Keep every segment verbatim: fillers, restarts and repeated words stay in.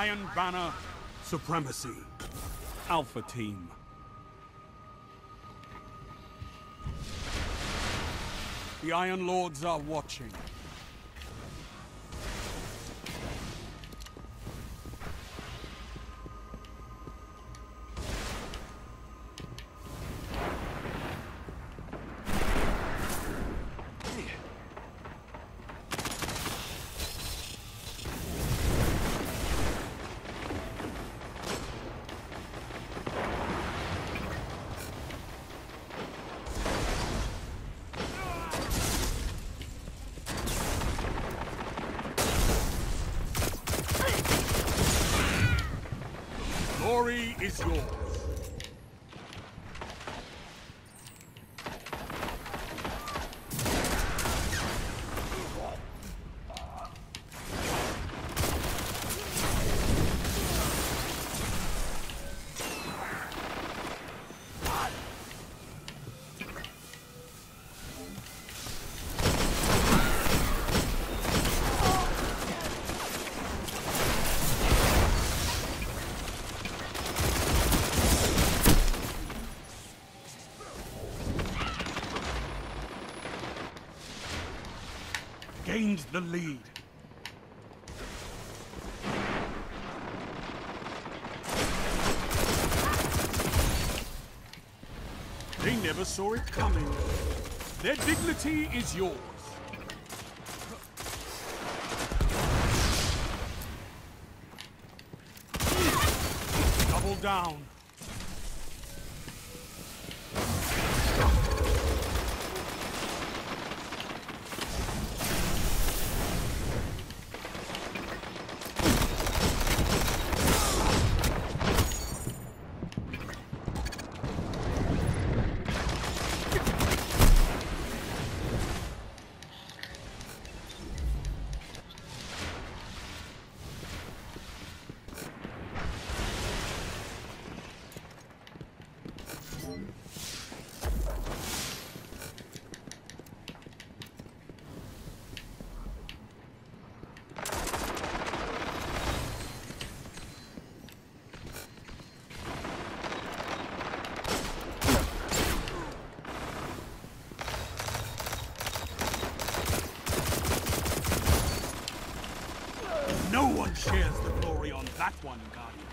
Iron Banner supremacy. Alpha Team. The Iron Lords are watching. Glory is yours. Gained the lead. They never saw it coming. Their dignity is yours. Double down. No one shares the glory on that one, Guardian.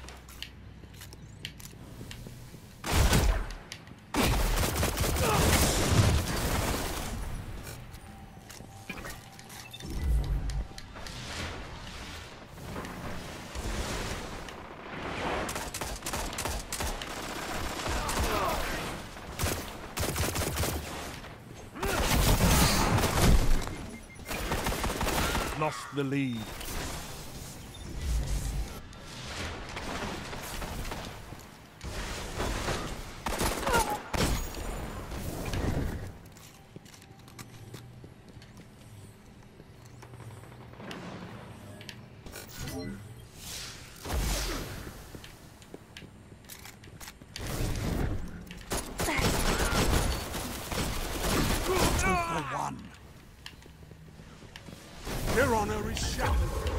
Lost the lead. One. Their honor is shattered.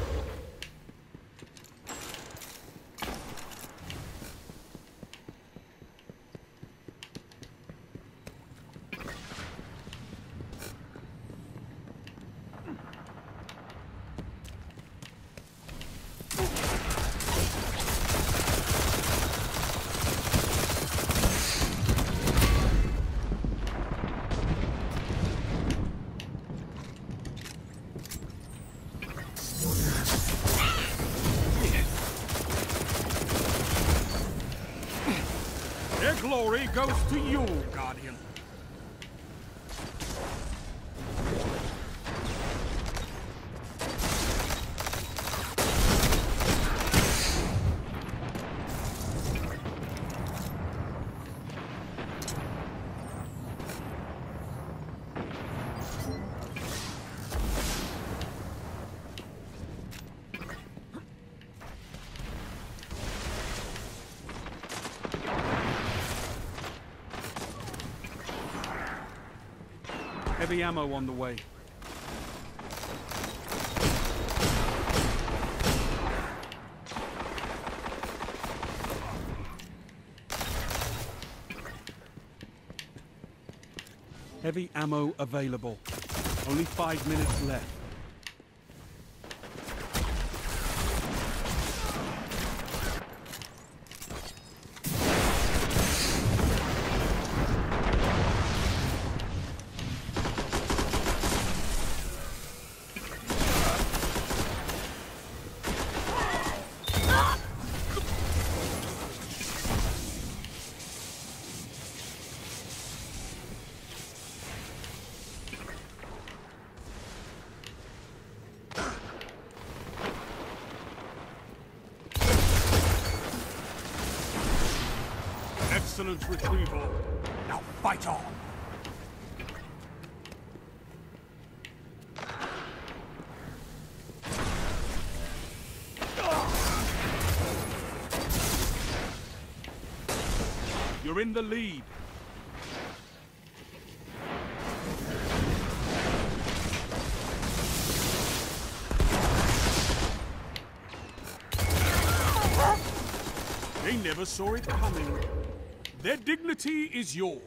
Their glory goes to you, Guardian. Heavy ammo on the way. Heavy ammo available. Only five minutes left. Excellent retrieval. Now fight on! You're in the lead. They never saw it coming. Their dignity is yours.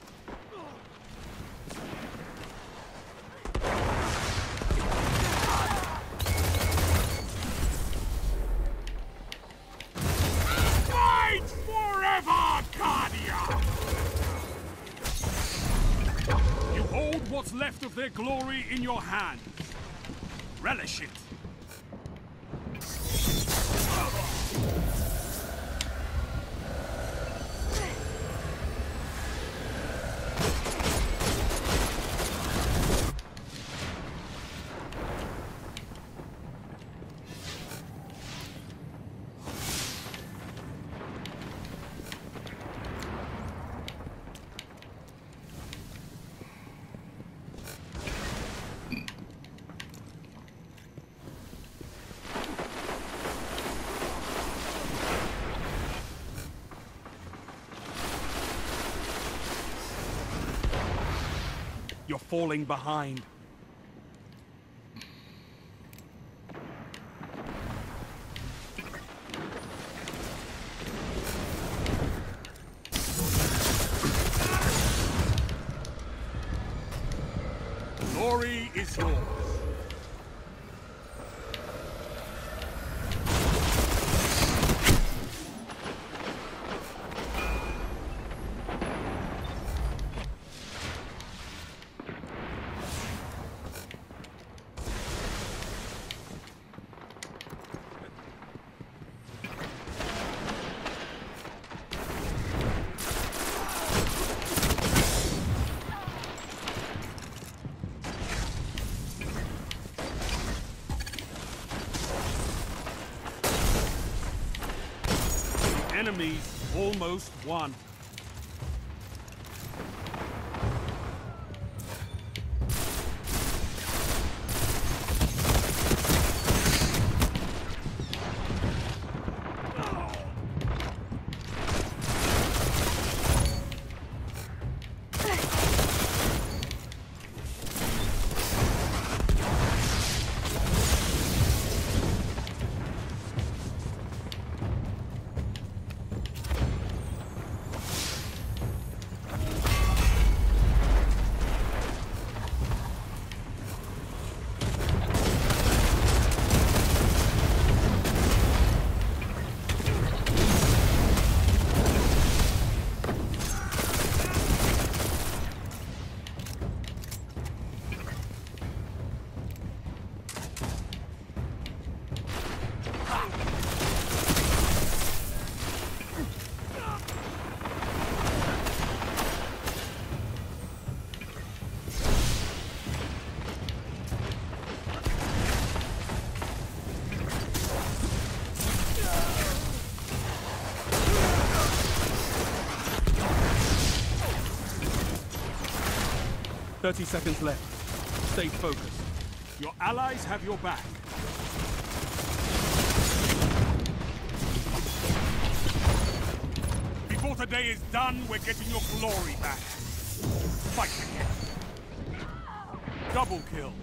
Fight forever, Cardia! You hold what's left of their glory in your hands. Relish it. You're falling behind. Glory is yours. Enemies almost won. Thirty seconds left. Stay focused. Your allies have your back. Before today is done, we're getting your glory back. Fight again. Double kill.